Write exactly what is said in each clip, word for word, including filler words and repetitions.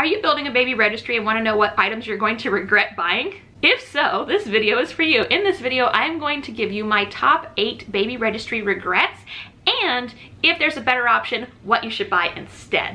Are you building a baby registry and want to know what items you're going to regret buying? If so, this video is for you. In this video, I am going to give you my top eight baby registry regrets, and if there's a better option, what you should buy instead.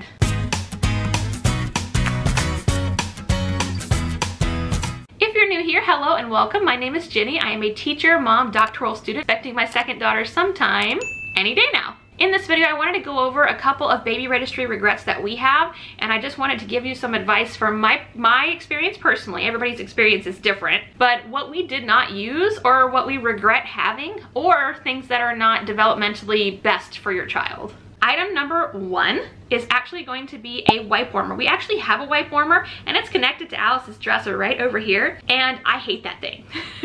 If you're new here, hello and welcome. My name is Jenny. I am a teacher, mom, doctoral student, expecting my second daughter sometime, any day now. In this video, I wanted to go over a couple of baby registry regrets that we have, and I just wanted to give you some advice from my, my experience personally. Everybody's experience is different, but what we did not use or what we regret having, or things that are not developmentally best for your child. Item number one is actually going to be a wipe warmer. We actually have a wipe warmer and it's connected to Alice's dresser right over here, and I hate that thing.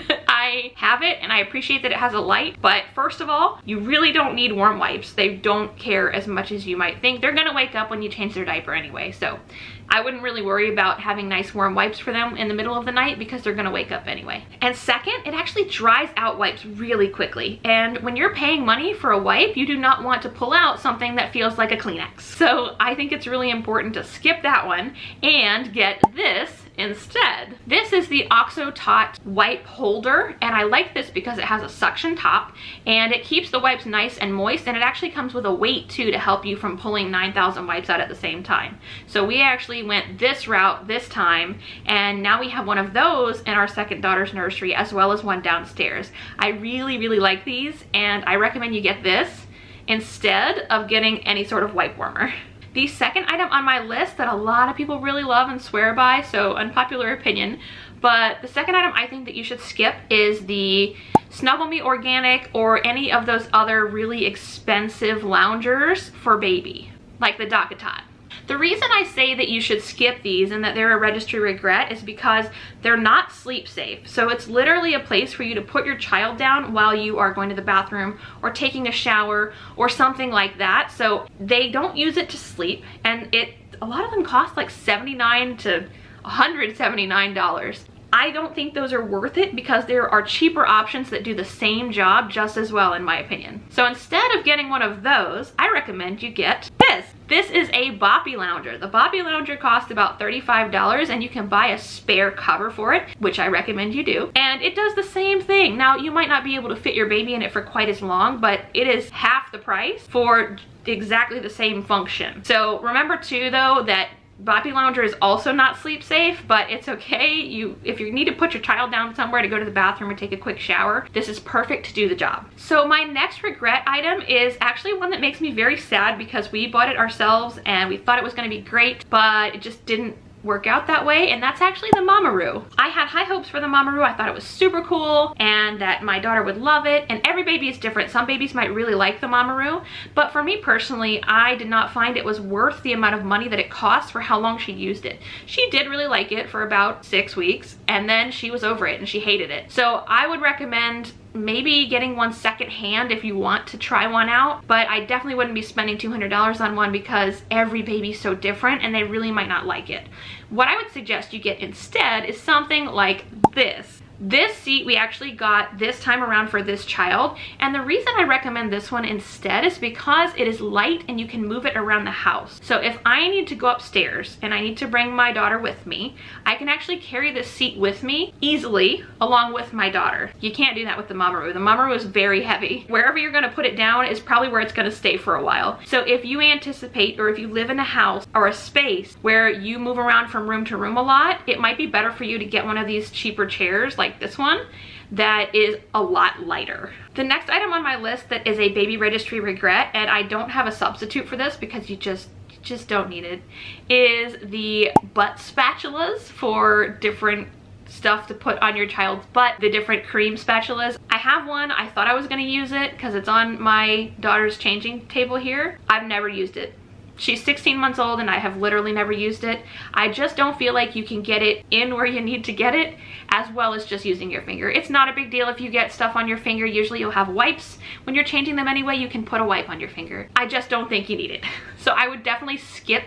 I have it and I appreciate that it has a light, but first of all, you really don't need warm wipes. They don't care as much as you might think. They're gonna wake up when you change their diaper anyway, so I wouldn't really worry about having nice warm wipes for them in the middle of the night because they're gonna wake up anyway. And second, it actually dries out wipes really quickly. And when you're paying money for a wipe, you do not want to pull out something that feels like a Kleenex. So I think it's really important to skip that one and get this instead. This is the OxoTot wipe holder, and I like this because it has a suction top and it keeps the wipes nice and moist, and it actually comes with a weight too to help you from pulling nine thousand wipes out at the same time. So we actually went this route this time, and now we have one of those in our second daughter's nursery as well as one downstairs. I really, really like these, and I recommend you get this instead of getting any sort of wipe warmer. The second item on my list that a lot of people really love and swear by, so unpopular opinion, but the second item I think that you should skip is the Snuggle Me Organic or any of those other really expensive loungers for baby, like the DockATot. The reason I say that you should skip these and that they're a registry regret is because they're not sleep safe. So it's literally a place for you to put your child down while you are going to the bathroom or taking a shower or something like that. So they don't use it to sleep, and it a lot of them cost like seventy-nine to one hundred seventy-nine dollars. I don't think those are worth it because there are cheaper options that do the same job just as well, in my opinion. So instead of getting one of those, I recommend you get this. This is a Boppy Lounger. The Boppy Lounger costs about thirty-five dollars, and you can buy a spare cover for it, which I recommend you do. And it does the same thing. Now, you might not be able to fit your baby in it for quite as long, but it is half the price for exactly the same function. So remember too, though, that Boppy Lounger is also not sleep safe, but it's okay. You, if you need to put your child down somewhere to go to the bathroom or take a quick shower, this is perfect to do the job. So my next regret item is actually one that makes me very sad because we bought it ourselves and we thought it was going to be great, but it just didn't work out that way, and that's actually the Mamaroo. I had high hopes for the Mamaroo. I thought it was super cool and that my daughter would love it, and every baby is different. Some babies might really like the Mamaroo, but for me personally, I did not find it was worth the amount of money that it cost for how long she used it. She did really like it for about six weeks, and then she was over it and she hated it. So I would recommend maybe getting one second hand if you want to try one out, but I definitely wouldn't be spending two hundred dollars on one because every baby's so different and they really might not like it. What I would suggest you get instead is something like this. This seat we actually got this time around for this child, and the reason I recommend this one instead is because it is light and you can move it around the house. So if I need to go upstairs and I need to bring my daughter with me, I can actually carry this seat with me easily along with my daughter. You can't do that with the Mamaroo. The Mamaroo is very heavy. Wherever you're gonna put it down is probably where it's gonna stay for a while. So if you anticipate, or if you live in a house or a space where you move around from room to room a lot, it might be better for you to get one of these cheaper chairs like this one that is a lot lighter. The next item on my list that is a baby registry regret, and I don't have a substitute for this because you just you just don't need it, is the butt spatulas for different stuff to put on your child's butt, the different cream spatulas. I have one. I thought I was gonna use it because it's on my daughter's changing table here. I've never used it. She's sixteen months old and I have literally never used it. I just don't feel like you can get it in where you need to get it, as well as just using your finger. It's not a big deal if you get stuff on your finger. Usually you'll have wipes. When you're changing them anyway, you can put a wipe on your finger. I just don't think you need it. So I would definitely skip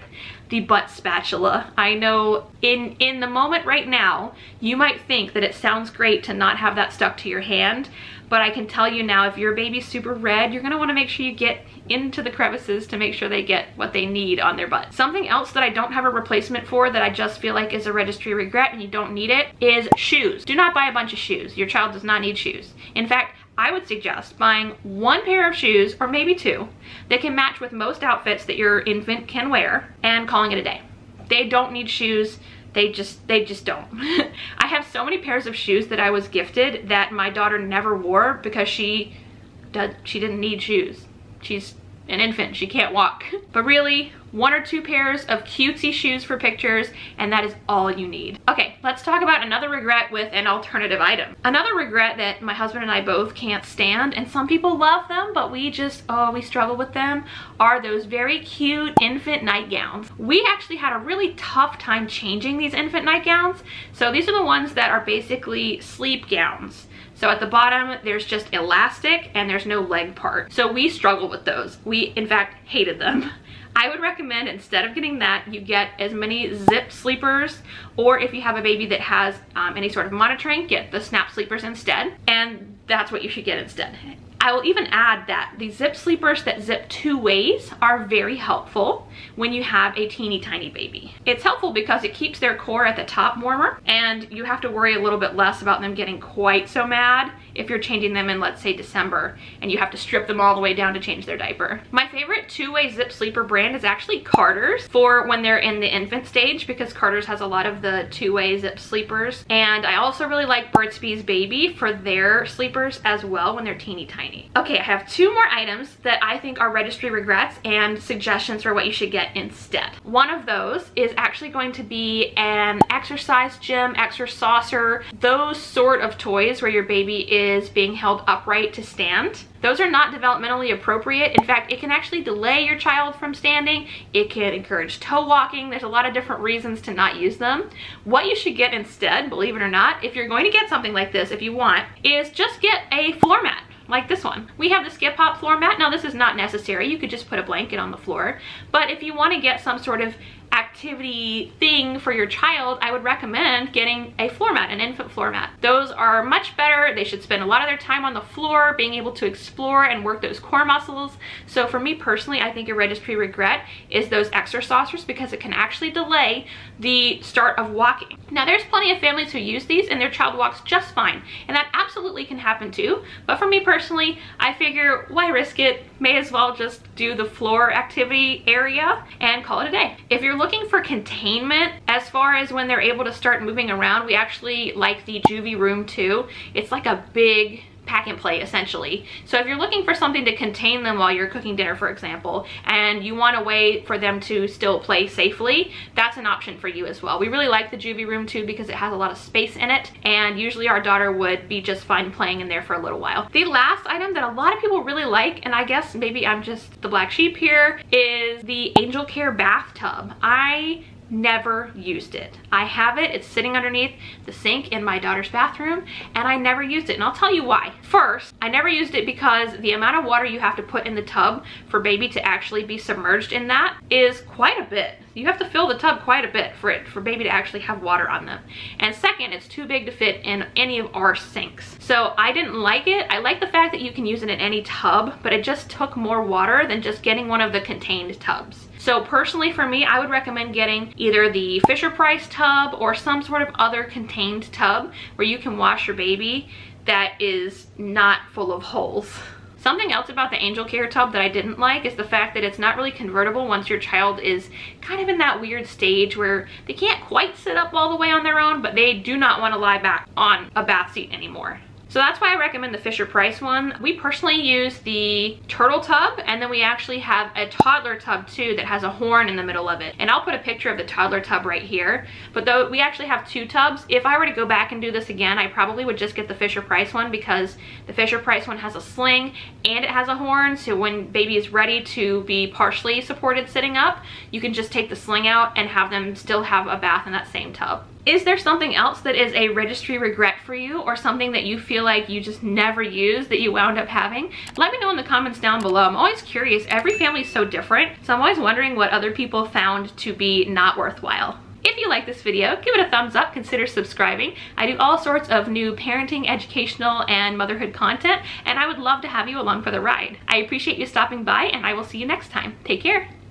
the butt spatula. I know in, in the moment right now, you might think that it sounds great to not have that stuck to your hand, but I can tell you now, if your baby's super red, you're gonna wanna make sure you get into the crevices to make sure they get what they need on their butt. Something else that I don't have a replacement for that I just feel like is a registry regret and you don't need it is shoes. Do not buy a bunch of shoes. Your child does not need shoes. In fact, I would suggest buying one pair of shoes, or maybe two, that can match with most outfits that your infant can wear and calling it a day. They don't need shoes. They just, they just don't. I have so many pairs of shoes that I was gifted that my daughter never wore because she, did, she didn't need shoes. She's an infant, she can't walk. But really, one or two pairs of cutesy shoes for pictures, and that is all you need. Okay, let's talk about another regret with an alternative item. Another regret that my husband and I both can't stand, and some people love them, but we just, oh, we struggle with them, are those very cute infant nightgowns. We actually had a really tough time changing these infant nightgowns. So these are the ones that are basically sleep gowns. So at the bottom, there's just elastic and there's no leg part. So we struggle with those. We, in fact, hated them. I would recommend, instead of getting that, you get as many zip sleepers, or if you have a baby that has um, any sort of monitoring, get the snap sleepers instead. And that's what you should get instead. I will even add that the zip sleepers that zip two ways are very helpful when you have a teeny tiny baby. It's helpful because it keeps their core at the top warmer, and you have to worry a little bit less about them getting quite so mad if you're changing them in, let's say, December, and you have to strip them all the way down to change their diaper. My favorite two-way zip sleeper brand is actually Carter's for when they're in the infant stage, because Carter's has a lot of the two-way zip sleepers. And I also really like Burt's Bees Baby for their sleepers as well when they're teeny tiny. Okay, I have two more items that I think are registry regrets and suggestions for what you should get instead. One of those is actually going to be an exercise gym, exercise saucer, those sort of toys where your baby is being held upright to stand. Those are not developmentally appropriate. In fact, it can actually delay your child from standing. It can encourage toe walking. There's a lot of different reasons to not use them. What you should get instead, believe it or not, if you're going to get something like this, if you want, is just get a floor mat. Like this one. We have the Skip Hop floor mat. Now this is not necessary. You could just put a blanket on the floor. But if you want to get some sort of activity thing for your child, I would recommend getting a floor mat, an infant floor mat. Those are much better. They should spend a lot of their time on the floor, being able to explore and work those core muscles. So for me personally, I think a registry regret is those exercisers, because it can actually delay the start of walking. Now there's plenty of families who use these and their child walks just fine, and that absolutely can happen too. But for me personally, I figure why risk it? May as well just do the floor activity area and call it a day. If you're looking for containment as far as when they're able to start moving around, we actually like the Juvie Room too. It's like a big pack and play essentially. So if you're looking for something to contain them while you're cooking dinner, for example, and you want a way for them to still play safely, that's an option for you as well. We really like the Juvie Room too because it has a lot of space in it, and usually our daughter would be just fine playing in there for a little while. The last item that a lot of people really like, and I guess maybe I'm just the black sheep here, is the Angel Care bathtub. I never used it. I have it, it's sitting underneath the sink in my daughter's bathroom, and I never used it, and I'll tell you why. First, I never used it because the amount of water you have to put in the tub for baby to actually be submerged in that is quite a bit. You have to fill the tub quite a bit for it, for baby to actually have water on them. And second, it's too big to fit in any of our sinks. So I didn't like it. I like the fact that you can use it in any tub, but it just took more water than just getting one of the contained tubs. So personally for me, I would recommend getting either the Fisher-Price tub or some sort of other contained tub where you can wash your baby that is not full of holes. Something else about the Angel Care tub that I didn't like is the fact that it's not really convertible once your child is kind of in that weird stage where they can't quite sit up all the way on their own, but they do not want to lie back on a bath seat anymore. So that's why I recommend the Fisher-Price one. We personally use the turtle tub, and then we actually have a toddler tub too that has a horn in the middle of it. And I'll put a picture of the toddler tub right here. But though we actually have two tubs, if I were to go back and do this again, I probably would just get the Fisher-Price one because the Fisher-Price one has a sling and it has a horn. So when baby is ready to be partially supported sitting up, you can just take the sling out and have them still have a bath in that same tub. Is there something else that is a registry regret for you, or something that you feel like you just never used that you wound up having? Let me know in the comments down below. I'm always curious. Every family is so different, so I'm always wondering what other people found to be not worthwhile. If you like this video, give it a thumbs up, consider subscribing. I do all sorts of new parenting, educational, and motherhood content, and I would love to have you along for the ride. I appreciate you stopping by, and I will see you next time. Take care.